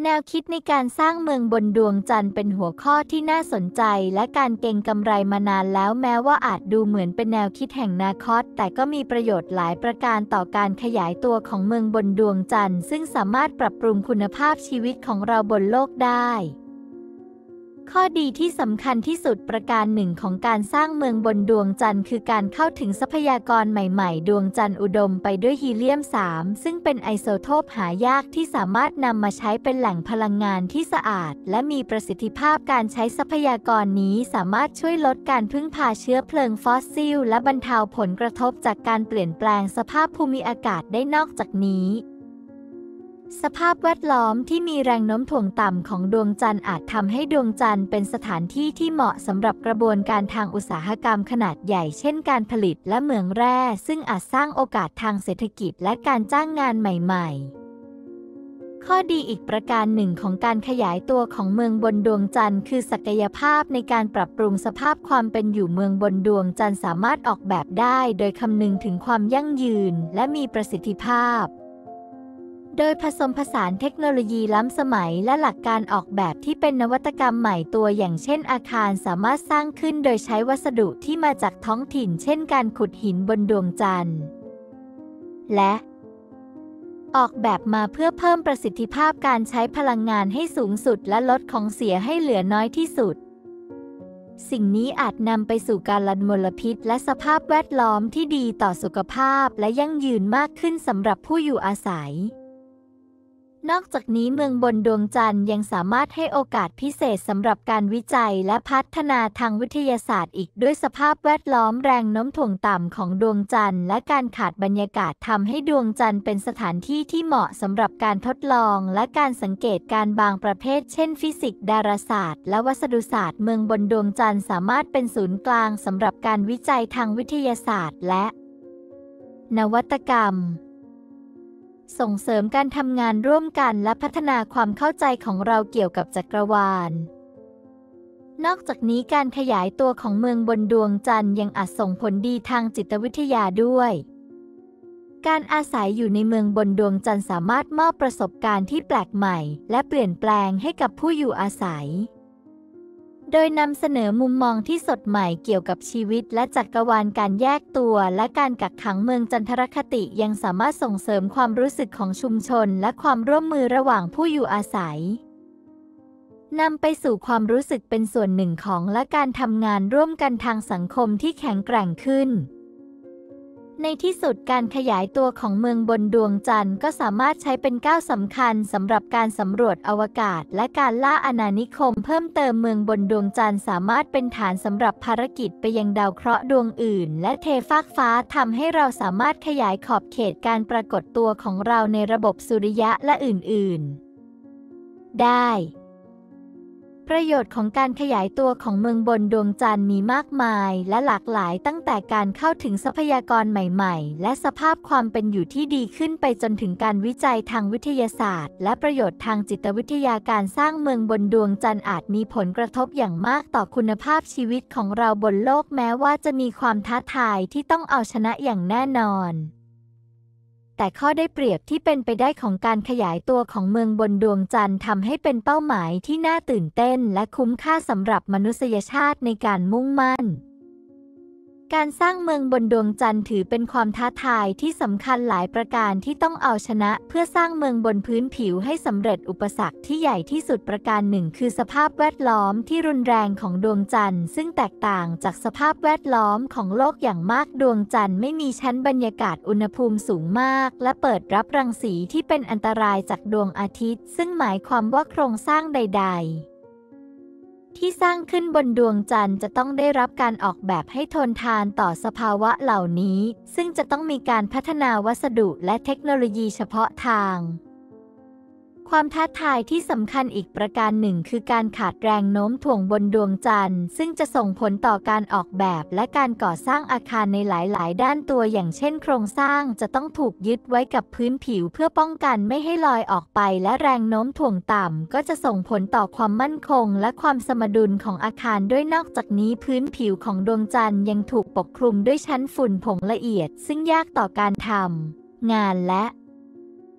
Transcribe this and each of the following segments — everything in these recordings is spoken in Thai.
แนวคิดในการสร้างเมืองบนดวงจันทร์เป็นหัวข้อที่น่าสนใจและการเก็งกำไรมานานแล้วแม้ว่าอาจดูเหมือนเป็นแนวคิดแห่งอนาคตแต่ก็มีประโยชน์หลายประการต่อการขยายตัวของเมืองบนดวงจันทร์ซึ่งสามารถปรับปรุงคุณภาพชีวิตของเราบนโลกได้ข้อดีที่สำคัญที่สุดประการหนึ่งของการสร้างเมืองบนดวงจันทร์คือการเข้าถึงทรัพยากรใหม่ๆดวงจันทร์อุดมไปด้วยฮีเลียม 3 ซึ่งเป็นไอโซโทปหายากที่สามารถนำมาใช้เป็นแหล่งพลังงานที่สะอาดและมีประสิทธิภาพการใช้ทรัพยากรนี้สามารถช่วยลดการพึ่งพาเชื้อเพลิงฟอสซิลและบรรเทาผลกระทบจากการเปลี่ยนแปลงสภาพภูมิอากาศได้นอกจากนี้สภาพแวดล้อมที่มีแรงโน้มถ่วงต่ำของดวงจันทร์อาจทำให้ดวงจันทร์เป็นสถานที่ที่เหมาะสำหรับกระบวนการทางอุตสาหกรรมขนาดใหญ่เช่นการผลิตและเหมืองแร่ซึ่งอาจสร้างโอกาสทางเศรษฐกิจและการจ้างงานใหม่ๆข้อดีอีกประการหนึ่งของการขยายตัวของเมืองบนดวงจันทร์คือศักยภาพในการปรับปรุงสภาพความเป็นอยู่เมืองบนดวงจันทร์สามารถออกแบบได้โดยคำนึงถึงความยั่งยืนและมีประสิทธิภาพโดยผสมผสานเทคโนโลยีล้ำสมัยและหลักการออกแบบที่เป็นนวัตกรรมใหม่ตัวอย่างเช่นอาคารสามารถสร้างขึ้นโดยใช้วัสดุที่มาจากท้องถิ่นเช่นการขุดหินบนดวงจันทร์และออกแบบมาเพื่อเพิ่มประสิทธิภาพการใช้พลังงานให้สูงสุดและลดของเสียให้เหลือน้อยที่สุดสิ่งนี้อาจนำไปสู่การลดมลพิษและสภาพแวดล้อมที่ดีต่อสุขภาพและยั่งยืนมากขึ้นสำหรับผู้อยู่อาศัยนอกจากนี้เมืองบนดวงจันทร์ยังสามารถให้โอกาสพิเศษสำหรับการวิจัยและพัฒนาทางวิทยาศาสตร์อีกด้วยสภาพแวดล้อมแรงโน้มถ่วงต่ำของดวงจันทร์และการขาดบรรยากาศทำให้ดวงจันทร์เป็นสถานที่ที่เหมาะสำหรับการทดลองและการสังเกตการบางประเภทเช่นฟิสิกส์ดาราศาสตร์และวัสดุศาสตร์เมืองบนดวงจันทร์สามารถเป็นศูนย์กลางสำหรับการวิจัยทางวิทยาศาสตร์และนวัตกรรมส่งเสริมการทำงานร่วมกันและพัฒนาความเข้าใจของเราเกี่ยวกับจักรวาลนอกจากนี้การขยายตัวของเมืองบนดวงจันทร์ยังอาจส่งผลดีทางจิตวิทยาด้วยการอาศัยอยู่ในเมืองบนดวงจันทร์สามารถมอบประสบการณ์ที่แปลกใหม่และเปลี่ยนแปลงให้กับผู้อยู่อาศัยโดยนำเสนอมุมมองที่สดใหม่เกี่ยวกับชีวิตและจักรวาลการแยกตัวและการกักขังเมืองจันทรคติยังสามารถส่งเสริมความรู้สึกของชุมชนและความร่วมมือระหว่างผู้อยู่อาศัยนำไปสู่ความรู้สึกเป็นส่วนหนึ่งของและการทำงานร่วมกันทางสังคมที่แข็งแกร่งขึ้นในที่สุดการขยายตัวของเมืองบนดวงจันทร์ก็สามารถใช้เป็นก้าวสำคัญสำหรับการสำรวจอวกาศและการล่าอาณานิคมเพิ่มเติมเมืองบนดวงจันทร์สามารถเป็นฐานสำหรับภารกิจไปยังดาวเคราะห์ดวงอื่นและเทฟากฟ้าทำให้เราสามารถขยายขอบเขตการปรากฏตัวของเราในระบบสุริยะและอื่นๆได้ประโยชน์ของการขยายตัวของเมืองบนดวงจันทร์มีมากมายและหลากหลายตั้งแต่การเข้าถึงทรัพยากรใหม่ๆและสภาพความเป็นอยู่ที่ดีขึ้นไปจนถึงการวิจัยทางวิทยาศาสตร์และประโยชน์ทางจิตวิทยาการสร้างเมืองบนดวงจันทร์อาจมีผลกระทบอย่างมากต่อคุณภาพชีวิตของเราบนโลกแม้ว่าจะมีความท้าทายที่ต้องเอาชนะอย่างแน่นอนแต่ข้อได้เปรียบที่เป็นไปได้ของการขยายตัวของเมืองบนดวงจันทร์ทำให้เป็นเป้าหมายที่น่าตื่นเต้นและคุ้มค่าสำหรับมนุษยชาติในการมุ่งมั่นการสร้างเมืองบนดวงจันทร์ถือเป็นความท้าทายที่สำคัญหลายประการที่ต้องเอาชนะเพื่อสร้างเมืองบนพื้นผิวให้สำเร็จอุปสรรคที่ใหญ่ที่สุดประการหนึ่งคือสภาพแวดล้อมที่รุนแรงของดวงจันทร์ซึ่งแตกต่างจากสภาพแวดล้อมของโลกอย่างมากดวงจันทร์ไม่มีชั้นบรรยากาศอุณหภูมิสูงมากและเปิดรับรังสีที่เป็นอันตรายจากดวงอาทิตย์ซึ่งหมายความว่าโครงสร้างใดๆที่สร้างขึ้นบนดวงจันทร์จะต้องได้รับการออกแบบให้ทนทานต่อสภาวะเหล่านี้ซึ่งจะต้องมีการพัฒนาวัสดุและเทคโนโลยีเฉพาะทางความท้าทายที่สำคัญอีกประการหนึ่งคือการขาดแรงโน้มถ่วงบนดวงจันทร์ซึ่งจะส่งผลต่อการออกแบบและการก่อสร้างอาคารในหลายๆด้านตัวอย่างเช่นโครงสร้างจะต้องถูกยึดไว้กับพื้นผิวเพื่อป้องกันไม่ให้ลอยออกไปและแรงโน้มถ่วงต่ำก็จะส่งผลต่อความมั่นคงและความสมดุลของอาคารด้วยนอกจากนี้พื้นผิวของดวงจันทร์ยังถูกปกคลุมด้วยชั้นฝุ่นผงละเอียดซึ่งยากต่อการทำงานและ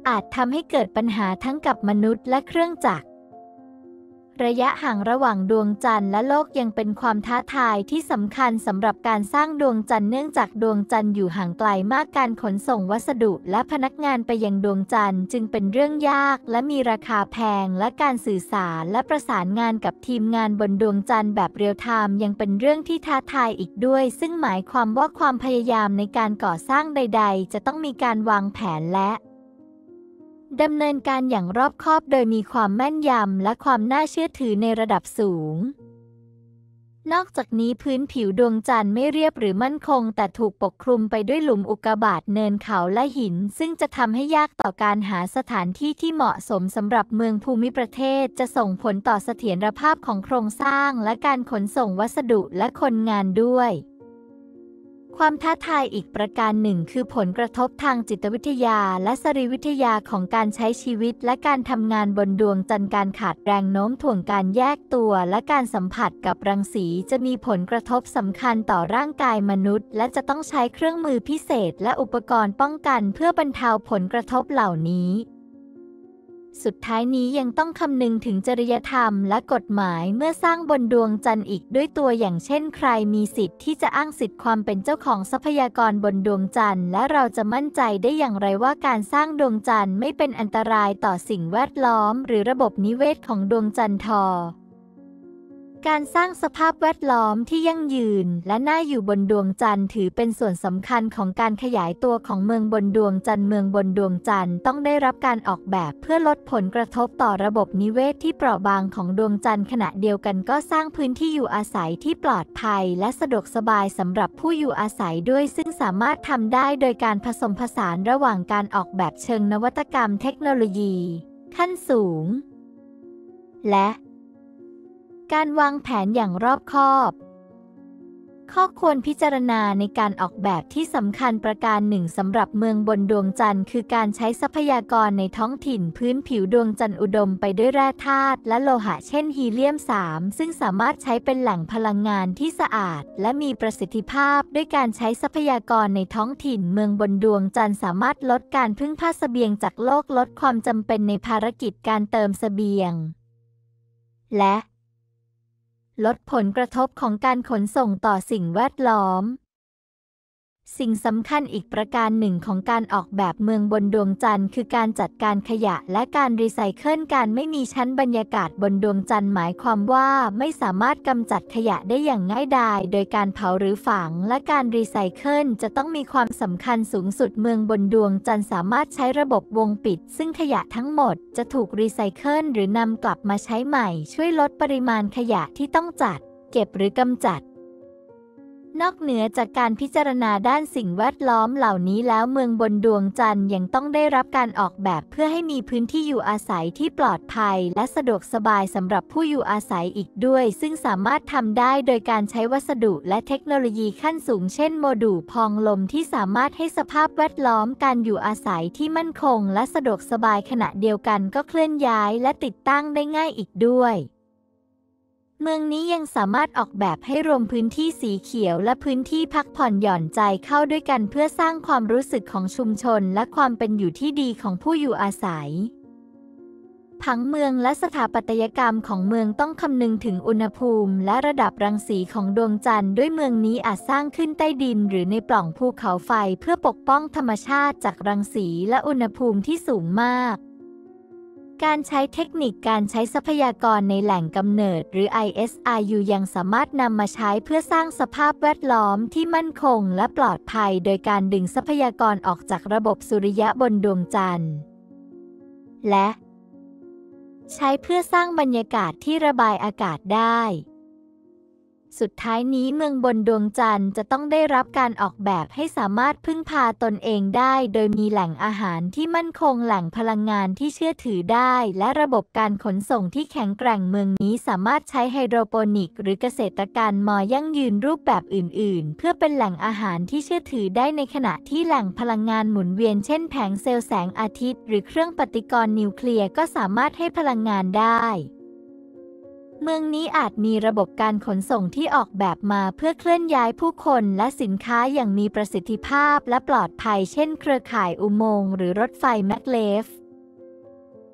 อาจทำให้เกิดปัญหาทั้งกับมนุษย์และเครื่องจักรระยะห่างระหว่างดวงจันทร์และโลกยังเป็นความท้าทายที่สำคัญสำหรับการสร้างดวงจันทร์เนื่องจากดวงจันทร์อยู่ห่างไกลมากการขนส่งวัสดุและพนักงานไปยังดวงจันทร์จึงเป็นเรื่องยากและมีราคาแพงและการสื่อสารและประสานงานกับทีมงานบนดวงจันทร์แบบเรียลไทม์ยังเป็นเรื่องที่ท้าทายอีกด้วยซึ่งหมายความว่าความพยายามในการก่อสร้างใดๆจะต้องมีการวางแผนและดำเนินการอย่างรอบคอบโดยมีความแม่นยำและความน่าเชื่อถือในระดับสูงนอกจากนี้พื้นผิวดวงจันทร์ไม่เรียบหรือมั่นคงแต่ถูกปกคลุมไปด้วยหลุมอุกกาบาตเนินเขาและหินซึ่งจะทำให้ยากต่อการหาสถานที่ที่เหมาะสมสำหรับเมืองภูมิประเทศจะส่งผลต่อเสถียรภาพของโครงสร้างและการขนส่งวัสดุและคนงานด้วยความท้าทายอีกประการหนึ่งคือผลกระทบทางจิตวิทยาและสรีวิทยาของการใช้ชีวิตและการทำงานบนดวงจันทร์การขาดแรงโน้มถ่วงการแยกตัวและการสัมผัสกับรังสีจะมีผลกระทบสำคัญต่อร่างกายมนุษย์และจะต้องใช้เครื่องมือพิเศษและอุปกรณ์ป้องกันเพื่อบรรเทาผลกระทบเหล่านี้สุดท้ายนี้ยังต้องคำนึงถึงจริยธรรมและกฎหมายเมื่อสร้างบนดวงจันทร์อีกด้วยตัวอย่างเช่นใครมีสิทธิ์ที่จะอ้างสิทธิ์ความเป็นเจ้าของทรัพยากรบนดวงจันทร์และเราจะมั่นใจได้อย่างไรว่าการสร้างดวงจันทร์ไม่เป็นอันตรายต่อสิ่งแวดล้อมหรือระบบนิเวศของดวงจันทร์การสร้างสภาพแวดล้อมที่ยั่งยืนและน่าอยู่บนดวงจันทร์ถือเป็นส่วนสำคัญของการขยายตัวของเมืองบนดวงจันทร์เมืองบนดวงจันทร์ต้องได้รับการออกแบบเพื่อลดผลกระทบต่อระบบนิเวศที่เปราะบางของดวงจันทร์ขณะเดียวกันก็สร้างพื้นที่อยู่อาศัยที่ปลอดภัยและสะดวกสบายสำหรับผู้อยู่อาศัยด้วยซึ่งสามารถทำได้โดยการผสมผสานระหว่างการออกแบบเชิงนวัตกรรมเทคโนโลยีขั้นสูงและการวางแผนอย่างรอบคอบข้อควรพิจารณาในการออกแบบที่สำคัญประการหนึ่งสำหรับเมืองบนดวงจันทร์คือการใช้ทรัพยากรในท้องถิ่นพื้นผิวดวงจันทร์อุดมไปด้วยแร่ธาตุและโลหะเช่นฮีเลียม3ซึ่งสามารถใช้เป็นแหล่งพลังงานที่สะอาดและมีประสิทธิภาพด้วยการใช้ทรัพยากรในท้องถิ่นเมืองบนดวงจันทร์สามารถลดการพึ่งพาเสบียงจากโลกลดความจำเป็นในภารกิจการเติมเสบียงและลดผลกระทบของการขนส่งต่อสิ่งแวดล้อมสิ่งสำคัญอีกประการหนึ่งของการออกแบบเมืองบนดวงจันทร์คือการจัดการขยะและการรีไซเคิลการไม่มีชั้นบรรยากาศบนดวงจันทร์หมายความว่าไม่สามารถกำจัดขยะได้อย่างง่ายดายโดยการเผาหรือฝังและการรีไซเคิลจะต้องมีความสำคัญสูงสุดเมืองบนดวงจันทร์สามารถใช้ระบบวงปิดซึ่งขยะทั้งหมดจะถูกรีไซเคิลหรือนำกลับมาใช้ใหม่ช่วยลดปริมาณขยะที่ต้องจัดเก็บหรือกำจัดนอกเหนือจากการพิจารณาด้านสิ่งแวดล้อมเหล่านี้แล้วเมืองบนดวงจันทร์ยังต้องได้รับการออกแบบเพื่อให้มีพื้นที่อยู่อาศัยที่ปลอดภัยและสะดวกสบายสำหรับผู้อยู่อาศัยอีกด้วยซึ่งสามารถทำได้โดยการใช้วัสดุและเทคโนโลยีขั้นสูงเช่นโมดูลพองลมที่สามารถให้สภาพแวดล้อมการอยู่อาศัยที่มั่นคงและสะดวกสบายขณะเดียวกันก็เคลื่อนย้ายและติดตั้งได้ง่ายอีกด้วยเมืองนี้ยังสามารถออกแบบให้รวมพื้นที่สีเขียวและพื้นที่พักผ่อนหย่อนใจเข้าด้วยกันเพื่อสร้างความรู้สึกของชุมชนและความเป็นอยู่ที่ดีของผู้อยู่อาศัยผังเมืองและสถาปัตยกรรมของเมืองต้องคำนึงถึงอุณหภูมิและระดับรังสีของดวงจันทร์ด้วยเมืองนี้อาจสร้างขึ้นใต้ดินหรือในปล่องภูเขาไฟเพื่อปกป้องธรรมชาติจากรังสีและอุณหภูมิที่สูงมากการใช้เทคนิคการใช้ทรัพยากรในแหล่งกำเนิดหรือ ISRU ยังสามารถนำมาใช้เพื่อสร้างสภาพแวดล้อมที่มั่นคงและปลอดภัยโดยการดึงทรัพยากรออกจากระบบสุริยะบนดวงจันทร์และใช้เพื่อสร้างบรรยากาศที่ระบายอากาศได้สุดท้ายนี้เมืองบนดวงจันทร์จะต้องได้รับการออกแบบให้สามารถพึ่งพาตนเองได้โดยมีแหล่งอาหารที่มั่นคงแหล่งพลังงานที่เชื่อถือได้และระบบการขนส่งที่แข็งแกร่งเมืองนี้สามารถใช้ไฮโดรโปนิกหรือเกษตรกรรมยั่งยืนรูปแบบอื่นๆเพื่อเป็นแหล่งอาหารที่เชื่อถือได้ในขณะที่แหล่งพลังงานหมุนเวียนเช่นแผงเซลล์แสงอาทิตย์หรือเครื่องปฏิกรณ์นิวเคลียร์ก็สามารถให้พลังงานได้เมืองนี้อาจมีระบบการขนส่งที่ออกแบบมาเพื่อเคลื่อนย้ายผู้คนและสินค้าอย่างมีประสิทธิภาพและปลอดภัยเช่นเครือข่ายอุโมงค์หรือรถไฟแมกเลฟ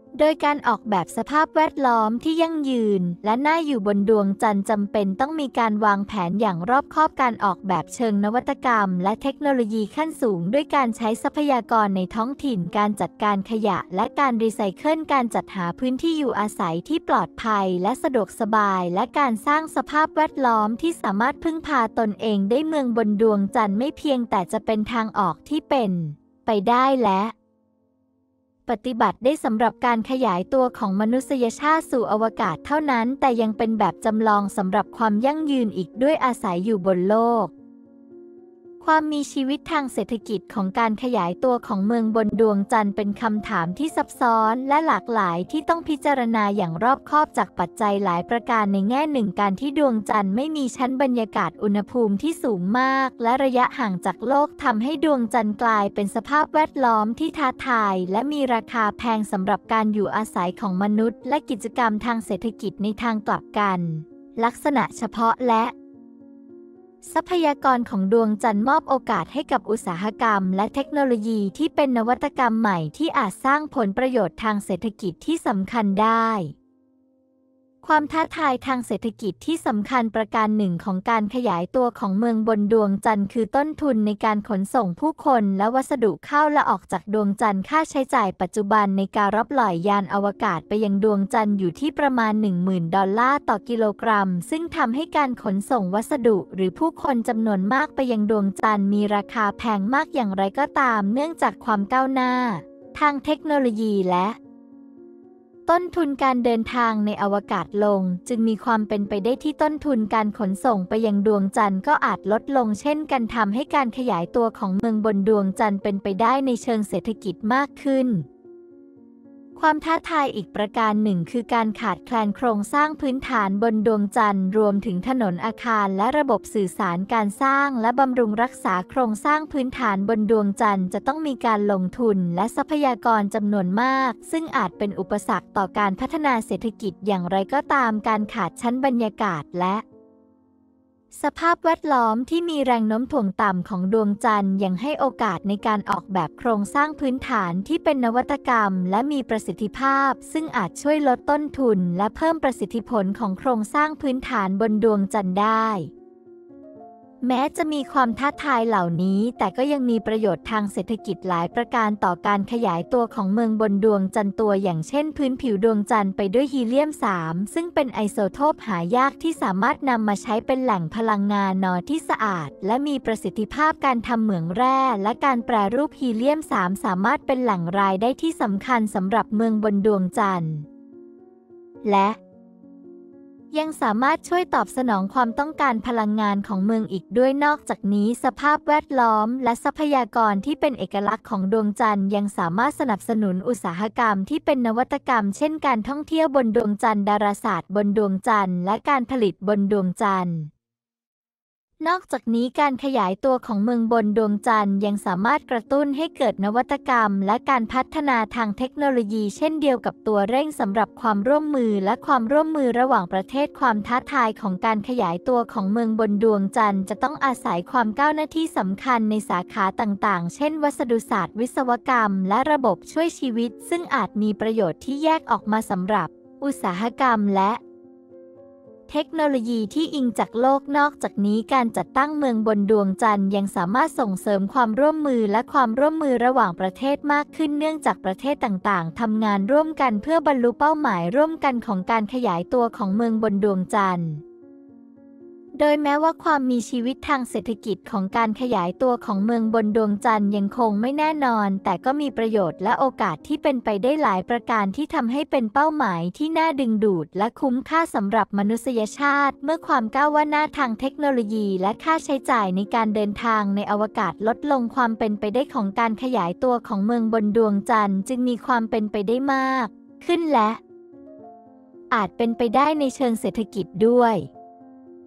โดยการออกแบบสภาพแวดล้อมที่ยั่งยืนและน่าอยู่บนดวงจันทร์จำเป็นต้องมีการวางแผนอย่างรอบคอบการออกแบบเชิงนวัตกรรมและเทคโนโลยีขั้นสูงด้วยการใช้ทรัพยากรในท้องถิ่นการจัดการขยะและการรีไซเคิลการจัดหาพื้นที่อยู่อาศัยที่ปลอดภัยและสะดวกสบายและการสร้างสภาพแวดล้อมที่สามารถพึ่งพาตนเองได้เมืองบนดวงจันทร์ไม่เพียงแต่จะเป็นทางออกที่เป็นไปได้และปฏิบัติได้สำหรับการขยายตัวของมนุษยชาติสู่อวกาศเท่านั้นแต่ยังเป็นแบบจำลองสำหรับความยั่งยืนอีกด้วยอาศัยอยู่บนโลกความมีชีวิตทางเศรษฐกิจของการขยายตัวของเมืองบนดวงจันทร์เป็นคำถามที่ซับซ้อนและหลากหลายที่ต้องพิจารณาอย่างรอบคอบจากปัจจัยหลายประการในแง่หนึ่งการที่ดวงจันทร์ไม่มีชั้นบรรยากาศอุณหภูมิที่สูงมากและระยะห่างจากโลกทำให้ดวงจันทร์กลายเป็นสภาพแวดล้อมที่ท้าทายและมีราคาแพงสำหรับการอยู่อาศัยของมนุษย์และกิจกรรมทางเศรษฐกิจในทางกลับกันลักษณะเฉพาะและทรัพยากรของดวงจันทร์มอบโอกาสให้กับอุตสาหกรรมและเทคโนโลยีที่เป็นนวัตกรรมใหม่ที่อาจสร้างผลประโยชน์ทางเศรษฐกิจที่สำคัญได้ความท้าทายทางเศรษฐกิจที่สำคัญประการหนึ่งของการขยายตัวของเมืองบนดวงจันทร์คือต้นทุนในการขนส่งผู้คนและวัสดุเข้าและออกจากดวงจันทร์ค่าใช้จ่ายปัจจุบันในการรับปล่อยยานอวกาศไปยังดวงจันทร์อยู่ที่ประมาณ 10,000 ดอลลาร์ต่อกิโลกรัมซึ่งทำให้การขนส่งวัสดุหรือผู้คนจำนวนมากไปยังดวงจันทร์มีราคาแพงมากอย่างไรก็ตามเนื่องจากความก้าวหน้าทางเทคโนโลยีและต้นทุนการเดินทางในอวกาศลงจึงมีความเป็นไปได้ที่ต้นทุนการขนส่งไปยังดวงจันทร์ก็อาจลดลงเช่นกันทำให้การขยายตัวของเมืองบนดวงจันทร์เป็นไปได้ในเชิงเศรษฐกิจมากขึ้นความท้าทายอีกประการหนึ่งคือการขาดแคลนโครงสร้างพื้นฐานบนดวงจันทร์รวมถึงถนนอาคารและระบบสื่อสารการสร้างและบำรุงรักษาโครงสร้างพื้นฐานบนดวงจันทร์จะต้องมีการลงทุนและทรัพยากรจำนวนมากซึ่งอาจเป็นอุปสรรคต่อการพัฒนาเศรษฐกิจอย่างไรก็ตามการขาดชั้นบรรยากาศและสภาพแวดล้อมที่มีแรงโน้มถ่วงต่ำของดวงจันทร์ยังให้โอกาสในการออกแบบโครงสร้างพื้นฐานที่เป็นนวัตกรรมและมีประสิทธิภาพซึ่งอาจช่วยลดต้นทุนและเพิ่มประสิทธิผลของโครงสร้างพื้นฐานบนดวงจันทร์ได้แม้จะมีความท้าทายเหล่านี้แต่ก็ยังมีประโยชน์ทางเศรษฐกิจหลายประการต่อการขยายตัวของเมืองบนดวงจันทร์ตัวอย่างเช่นพื้นผิวดวงจันทร์ไปด้วยฮีเลียม 3 ซึ่งเป็นไอโซโทปหายากที่สามารถนำมาใช้เป็นแหล่งพลังงานที่สะอาดและมีประสิทธิภาพการทำเหมืองแร่และการแปรรูปฮีเลียม 3 สามารถเป็นแหล่งรายได้ที่สำคัญสำหรับเมืองบนดวงจันทร์และยังสามารถช่วยตอบสนองความต้องการพลังงานของเมืองอีกด้วยนอกจากนี้สภาพแวดล้อมและทรัพยากรที่เป็นเอกลักษณ์ของดวงจันทร์ยังสามารถสนับสนุนอุตสาหกรรมที่เป็นนวัตกรรมเช่นการท่องเที่ยวบนดวงจันทร์ดาราศาสตร์บนดวงจันทร์และการผลิตบนดวงจันทร์นอกจากนี้การขยายตัวของเมืองบนดวงจันทร์ยังสามารถกระตุ้นให้เกิดนวัตกรรมและการพัฒนาทางเทคโนโลยีเช่นเดียวกับตัวเร่งสำหรับความร่วมมือและความร่วมมือระหว่างประเทศความท้าทายของการขยายตัวของเมืองบนดวงจันทร์จะต้องอาศัยความก้าวหน้าที่สำคัญในสาขาต่างๆเช่นวัสดุศาสตร์วิศวกรรมและระบบช่วยชีวิตซึ่งอาจมีประโยชน์ที่แยกออกมาสำหรับอุตสาหกรรมและเทคโนโลยีที่อิงจากโลกนอกจากนี้การจัดตั้งเมืองบนดวงจันทร์ยังสามารถส่งเสริมความร่วมมือและความร่วมมือระหว่างประเทศมากขึ้นเนื่องจากประเทศต่างๆทำงานร่วมกันเพื่อบรรลุเป้าหมายร่วมกันของการขยายตัวของเมืองบนดวงจันทร์โดยแม้ว่าความมีชีวิตทางเศรษฐกิจของการขยายตัวของเมืองบนดวงจันทร์ยังคงไม่แน่นอนแต่ก็มีประโยชน์และโอกาสที่เป็นไปได้หลายประการที่ทำให้เป็นเป้าหมายที่น่าดึงดูดและคุ้มค่าสำหรับมนุษยชาติเมื่อความก้าวหน้าทางเทคโนโลยีและค่าใช้จ่ายในการเดินทางในอวกาศลดลงความเป็นไปได้ของการขยายตัวของเมืองบนดวงจันทร์จึงมีความเป็นไปได้มากขึ้นและอาจเป็นไปได้ในเชิงเศรษฐกิจด้วย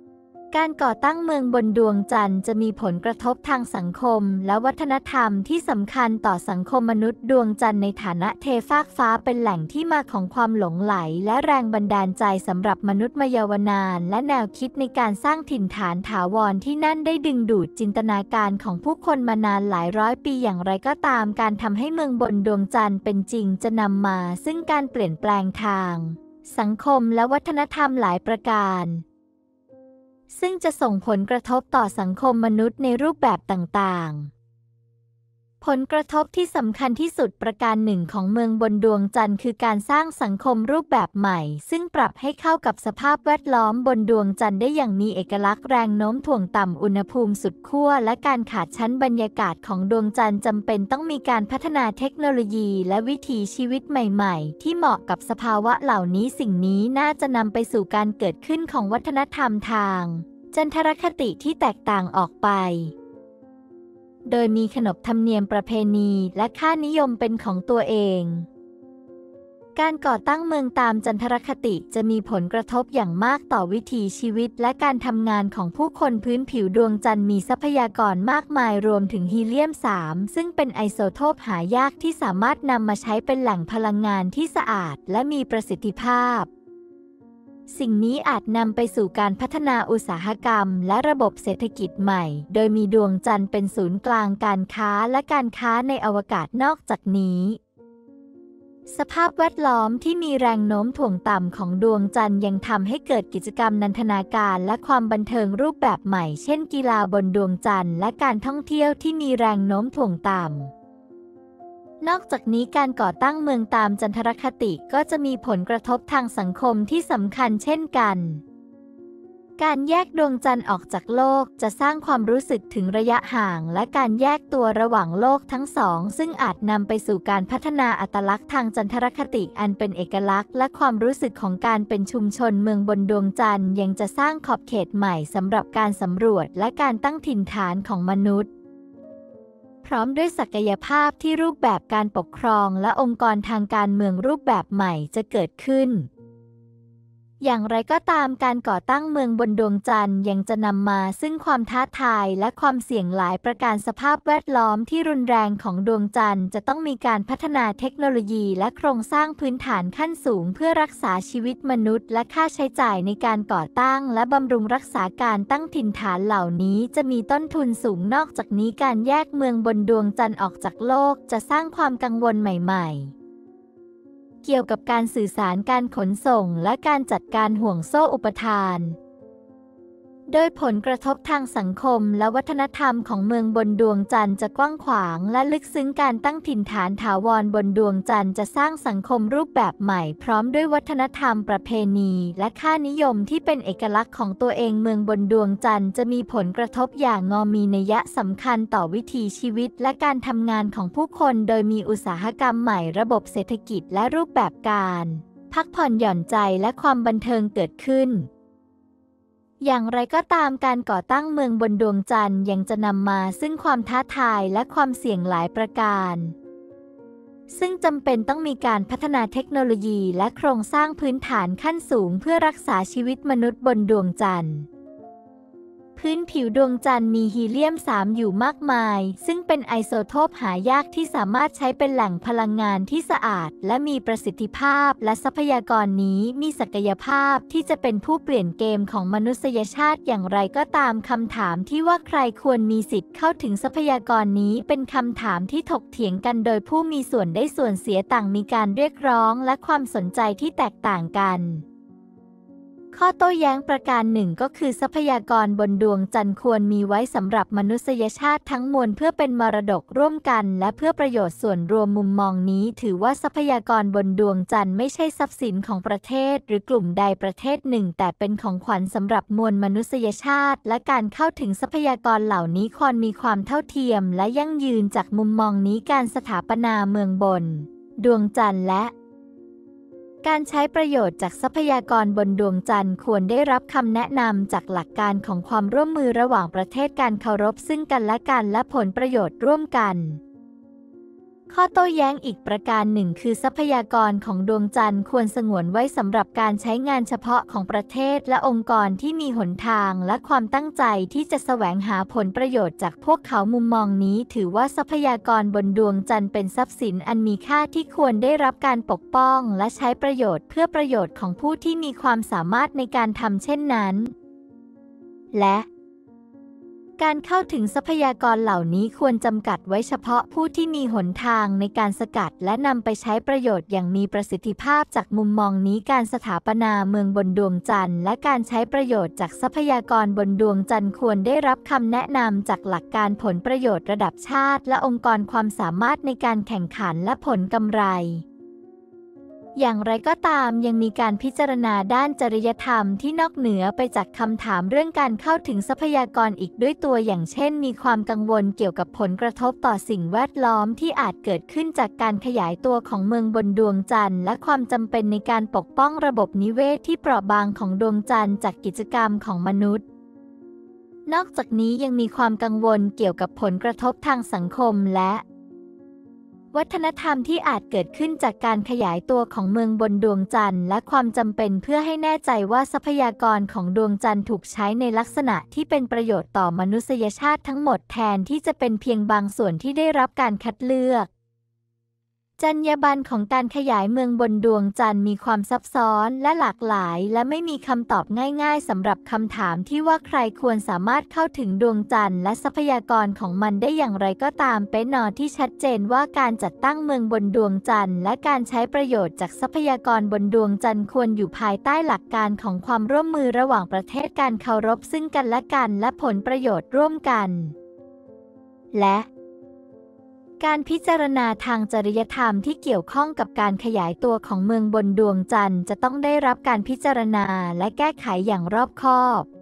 การก่อตั้งเมืองบนดวงจันทร์จะมีผลกระทบทางสังคมและวัฒนธรรมที่สำคัญต่อสังคมมนุษย์ดวงจันทร์ในฐานะเทฟากฟ้าเป็นแหล่งที่มาของความหลงไหลและแรงบันดาลใจสำหรับมนุษย์มายาวนานและแนวคิดในการสร้างถิ่นฐานถาวรที่นั่นได้ดึงดูดจินตนาการของผู้คนมานานหลายร้อยปีอย่างไรก็ตามการทำให้เมืองบนดวงจันทร์เป็นจริงจะนำมาซึ่งการเปลี่ยนแปลงทางสังคมและวัฒนธรรมหลายประการซึ่งจะส่งผลกระทบต่อสังคมมนุษย์ในรูปแบบต่างๆ ผลกระทบที่สำคัญที่สุดประการหนึ่งของเมืองบนดวงจันทร์คือการสร้างสังคมรูปแบบใหม่ซึ่งปรับให้เข้ากับสภาพแวดล้อมบนดวงจันทร์ได้อย่างมีเอกลักษณ์แรงโน้มถ่วงต่ำอุณหภูมิสุดขั้วและการขาดชั้นบรรยากาศของดวงจันทร์จำเป็นต้องมีการพัฒนาเทคโนโลยีและวิถีชีวิตใหม่ๆที่เหมาะกับสภาวะเหล่านี้สิ่งนี้น่าจะนำไปสู่การเกิดขึ้นของวัฒนธรรมทางจันทรคติที่แตกต่างออกไปโดยมีขนบธรรมเนียมประเพณีและค่านิยมเป็นของตัวเองการก่อตั้งเมืองตามจันทรคติจะมีผลกระทบอย่างมากต่อวิถีชีวิตและการทำงานของผู้คนพื้นผิวดวงจันทร์มีทรัพยากรมากมายรวมถึงฮีเลียม 3 ซึ่งเป็นไอโซโทปหายากที่สามารถนำมาใช้เป็นแหล่งพลังงานที่สะอาดและมีประสิทธิภาพสิ่งนี้อาจนำไปสู่การพัฒนาอุตสาหกรรมและระบบเศรษฐกิจใหม่โดยมีดวงจันทร์เป็นศูนย์กลางการค้าและการค้าในอวกาศนอกจากนี้สภาพแวดล้อมที่มีแรงโน้มถ่วงต่ำของดวงจันทร์ยังทำให้เกิดกิจกรรมนันทนาการและความบันเทิงรูปแบบใหม่เช่นกีฬาบนดวงจันทร์และการท่องเที่ยวที่มีแรงโน้มถ่วงต่ำนอกจากนี้การก่อตั้งเมืองตามจันทรคติก็จะมีผลกระทบทางสังคมที่สำคัญเช่นกันการแยกดวงจันทร์ออกจากโลกจะสร้างความรู้สึกถึงระยะห่างและการแยกตัวระหว่างโลกทั้งสองซึ่งอาจนำไปสู่การพัฒนาอัตลักษณ์ทางจันทรคติอันเป็นเอกลักษณ์และความรู้สึกของการเป็นชุมชนเมืองบนดวงจันทร์ยังจะสร้างขอบเขตใหม่สำหรับการสำรวจและการตั้งถิ่นฐานของมนุษย์พร้อมด้วยศักยภาพที่รูปแบบการปกครองและองค์กรทางการเมืองรูปแบบใหม่จะเกิดขึ้นอย่างไรก็ตามการก่อตั้งเมืองบนดวงจันทร์ยังจะนำมาซึ่งความท้าทายและความเสี่ยงหลายประการสภาพแวดล้อมที่รุนแรงของดวงจันทร์จะต้องมีการพัฒนาเทคโนโลยีและโครงสร้างพื้นฐานขั้นสูงเพื่อรักษาชีวิตมนุษย์และค่าใช้จ่ายในการก่อตั้งและบำรุงรักษาการตั้งถิ่นฐานเหล่านี้จะมีต้นทุนสูงนอกจากนี้การแยกเมืองบนดวงจันทร์ออกจากโลกจะสร้างความกังวลใหม่ๆเกี่ยวกับการสื่อสารการขนส่งและการจัดการห่วงโซ่อุปทานโดยผลกระทบทางสังคมและวัฒนธรรมของเมืองบนดวงจันทร์จะกว้างขวางและลึกซึ้งการตั้งถิ่นฐานถาวรบนดวงจันทร์จะสร้างสังคมรูปแบบใหม่พร้อมด้วยวัฒนธรรมประเพณีและค่านิยมที่เป็นเอกลักษณ์ของตัวเองเมืองบนดวงจันทร์จะมีผลกระทบอย่างมีนัยสำคัญต่อวิถีชีวิตและการทำงานของผู้คนโดยมีอุตสาหกรรมใหม่ระบบเศรษฐกิจและรูปแบบการพักผ่อนหย่อนใจและความบันเทิงเกิดขึ้นอย่างไรก็ตามการก่อตั้งเมืองบนดวงจันทร์ยังจะนำมาซึ่งความท้าทายและความเสี่ยงหลายประการซึ่งจำเป็นต้องมีการพัฒนาเทคโนโลยีและโครงสร้างพื้นฐานขั้นสูงเพื่อรักษาชีวิตมนุษย์บนดวงจันทร์พื้นผิวดวงจันทร์มีฮีเลียม 3 อยู่มากมายซึ่งเป็นไอโซโทปหายากที่สามารถใช้เป็นแหล่งพลังงานที่สะอาดและมีประสิทธิภาพและทรัพยากรนี้มีศักยภาพที่จะเป็นผู้เปลี่ยนเกมของมนุษยชาติอย่างไรก็ตามคำถามที่ว่าใครควรมีสิทธิ์เข้าถึงทรัพยากรนี้เป็นคำถามที่ถกเถียงกันโดยผู้มีส่วนได้ส่วนเสียต่างมีการเรียกร้องและความสนใจที่แตกต่างกันข้อโต้แย้งประการหนึ่งก็คือทรัพยากรบนดวงจันทร์ควรมีไว้สำหรับมนุษยชาติทั้งมวลเพื่อเป็นมรดกร่วมกันและเพื่อประโยชน์ส่วนรวมมุมมองนี้ถือว่าทรัพยากรบนดวงจันทร์ไม่ใช่ทรัพย์สินของประเทศหรือกลุ่มใดประเทศหนึ่งแต่เป็นของขวัญสำหรับมวลมนุษยชาติและการเข้าถึงทรัพยากรเหล่านี้ควรมีความเท่าเทียมและยั่งยืนจากมุมมองนี้การสถาปนาเมืองบนดวงจันทร์และการใช้ประโยชน์จากทรัพยากรบนดวงจันทร์ควรได้รับคำแนะนำจากหลักการของความร่วมมือระหว่างประเทศการเคารพซึ่งกันและกันและผลประโยชน์ร่วมกันข้อโต้แย้งอีกประการหนึ่งคือทรัพยากรของดวงจันทร์ควรสงวนไว้สำหรับการใช้งานเฉพาะของประเทศและองค์กรที่มีหนทางและความตั้งใจที่จะแสวงหาผลประโยชน์จากพวกเขามุมมองนี้ถือว่าทรัพยากรบนดวงจันทร์เป็นทรัพย์สินอันมีค่าที่ควรได้รับการปกป้องและใช้ประโยชน์เพื่อประโยชน์ของผู้ที่มีความสามารถในการทำเช่นนั้นและการเข้าถึงทรัพยากรเหล่านี้ควรจำกัดไว้เฉพาะผู้ที่มีหนทางในการสกัดและนำไปใช้ประโยชน์อย่างมีประสิทธิภาพจากมุมมองนี้การสถาปนาเมืองบนดวงจันทร์และการใช้ประโยชน์จากทรัพยากรบนดวงจันทร์ควรได้รับคำแนะนำจากหลักการผลประโยชน์ระดับชาติและองค์กรความสามารถในการแข่งขันและผลกำไรอย่างไรก็ตามยังมีการพิจารณาด้านจริยธรรมที่นอกเหนือไปจากคำถามเรื่องการเข้าถึงทรัพยากรอีกด้วยตัวอย่างเช่นมีความกังวลเกี่ยวกับผลกระทบต่อสิ่งแวดล้อมที่อาจเกิดขึ้นจากการขยายตัวของเมืองบนดวงจันทร์และความจำเป็นในการปกป้องระบบนิเวศที่เปราะบางของดวงจันทร์จากกิจกรรมของมนุษย์นอกจากนี้ยังมีความกังวลเกี่ยวกับผลกระทบทางสังคมและวัฒนธรรมที่อาจเกิดขึ้นจากการขยายตัวของเมืองบนดวงจันทร์และความจำเป็นเพื่อให้แน่ใจว่าทรัพยากรของดวงจันทร์ถูกใช้ในลักษณะที่เป็นประโยชน์ต่อมนุษยชาติทั้งหมดแทนที่จะเป็นเพียงบางส่วนที่ได้รับการคัดเลือกจรรยาบรรณของการขยายเมืองบนดวงจันทร์มีความซับซ้อนและหลากหลายและไม่มีคำตอบง่ายๆสำหรับคำถามที่ว่าใครควรสามารถเข้าถึงดวงจันทร์และทรัพยากรของมันได้อย่างไรก็ตามเป็นแนวที่ชัดเจนว่าการจัดตั้งเมืองบนดวงจันทร์และการใช้ประโยชน์จากทรัพยากรบนดวงจันทร์ควรอยู่ภายใต้หลักการของความร่วมมือระหว่างประเทศการเคารพซึ่งกันและกันและผลประโยชน์ร่วมกันและการพิจารณาทางจริยธรรมที่เกี่ยวข้องกับการขยายตัวของเมืองบนดวงจันทร์จะต้องได้รับการพิจารณาและแก้ไขอย่างรอบคอบ